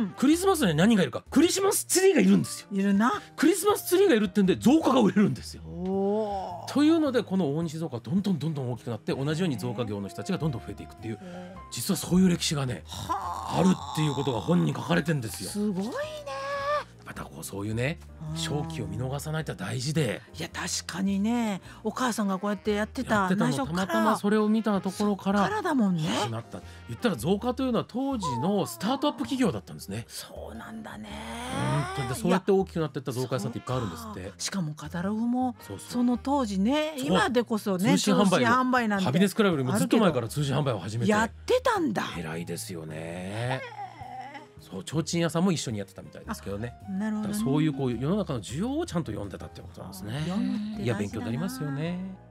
[SPEAKER 2] クリスマスに何がいるか、クリスマスツリーがいるんですよ。
[SPEAKER 3] いるな。
[SPEAKER 2] クリスマスツリーがいるってんで造花が売れるんですよ。というのでこの大西造花がどんどんどんどん大きくなって、同じように造花業の人たちがどんどん増えていくっていう、実はそういう歴史がねあるっていうことが本に書かれてるんですよ。
[SPEAKER 3] すごいね。
[SPEAKER 2] またこうそういうね正気を見逃さないって大事で、
[SPEAKER 3] いや確かにね、お母さんがこうやってやってた、
[SPEAKER 2] やってたのたまたまそれを見たところから
[SPEAKER 3] からだもんね。
[SPEAKER 2] 始まった。言ったら造花というのは当時のスタートアップ企業だったんですね。
[SPEAKER 3] そうなんだね。
[SPEAKER 2] 本当にそうやって大きくなっていった造花屋さんっていっぱいあるんですって。
[SPEAKER 3] しかもカタログも
[SPEAKER 2] そうそう、
[SPEAKER 3] その当時ね、今でこそね
[SPEAKER 2] 通信販売
[SPEAKER 3] 販売なんて
[SPEAKER 2] ハビネスクラブよりもずっと前から通信販売を始めて
[SPEAKER 3] やってたんだ。
[SPEAKER 2] 偉いですよね。そう提灯屋さんも一緒にやってたみたいですけどね。
[SPEAKER 3] なるほどね。
[SPEAKER 2] そういうこう世の中の需要をちゃんと読んでたってことなんですね。いや勉強になりますよね。